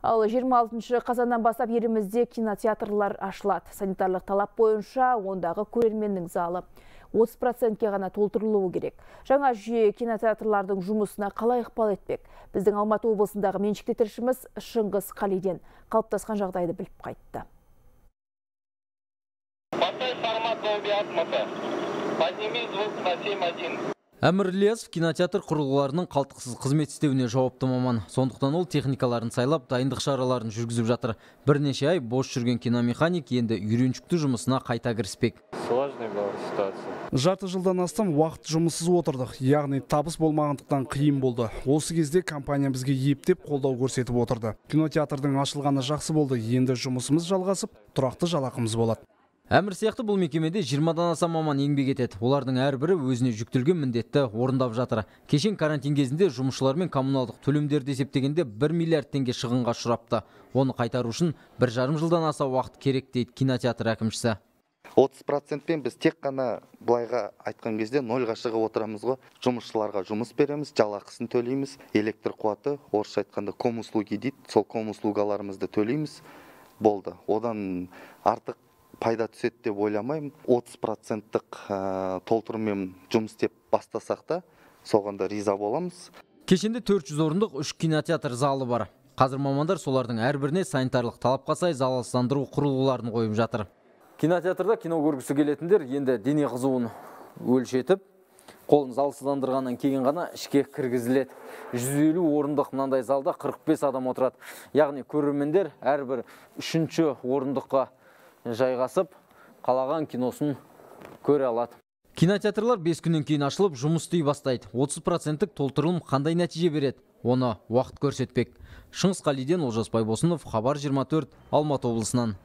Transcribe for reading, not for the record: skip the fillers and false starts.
Ал 26 қазаннан бастап елімізде кинотеатрлар ашылады. Санитарлық талап бойынша ондағы көрерменнің залы 30%-ке ғана толтырылуы керек. Жаңа жүйе кинотеатрлардың жұмысына қалай ықпал етпек? Біздің Алматы облысындағы меншікті тілшіміз Шыңғыс Қалиден қалыптасқан жағдайды біліп қайтты. Әмір Ілиясов кинотеатр құрылғыларының қалтқысыз қызмет істеуіне жауапты маман. Сондықтан ол техникаларын сайлап, дайындық шараларын жүргізіп жатыр. Бірнеше ай бос жүрген киномеханик енді үйреншікті жұмысына қайта кіріспек. Сложная была ситуация. Жарты жылдан астам уақыт жұмыссыз отырдық, яғни табыс болмағандықтан қиын болды. Осы кезде компания бізге ептеп қолдау көрсетіп отырды. Кинотеатрдың ашылғаны жақсы болды, енді жұмысымыз жалғасып, тұрақты жалақымыз болады. Әмір сияқты бұл мекемеде 20-дан аса маман еңбек етеді. Олардың әрбірі өзіне жүктелген міндетті орындап жатыр. Кешен карантин кезінде жұмысшылармен коммуналдық төлемдерді есептегенде 1 миллиард теңге шығынға ұшырапты. Оны қайтару үшін 1,5 жылдан аса уақыт керек дейді кинотеатр әкімшісі. 30%-пен біз тек қана былайға айтқан кезде 0-ға шығып отырамыз ғой. Жұмысшыларға жұмыс береміз, жалақысын төлейміз, электр қуаты, орысша айтқанда комуслуги дейді, сол комуслугаларымызды төлейміз. Болды. Одан артық пайда түседі деп ойламаймын. 30%-тық толтырумен жұмыс істеп бастасақ та, соғанда риза боламыз. Кешенде 400 орындық 3 кинотеатр залы бар. Қазір мамандар солардың әрбіріне санитарлық талапқа сай залалсыздандыру құрылғыларын қойып жатыр. Кинотеатрда кино көргісі келетіндер енді дене қызуын өлшетіп, қолын залалсыздандырғаннан кейін ғана ішке кіргізіледі. 150 орындық мынандай залда 45 адам отырады. Яғни көрермендер әрбір 3-ші орындыққа жайғасып, қалаған киносын көре алады. Кинотеатрлар 5 күннен кейін ашылып, жұмыс істей бастайды. 30%-тік толтырылым қандай нәтиже береді? Оны уақыт көрсетпек. Шыңғыс Қалиден, Олжас Байбосынов, Хабар 24, Алматы облысынан.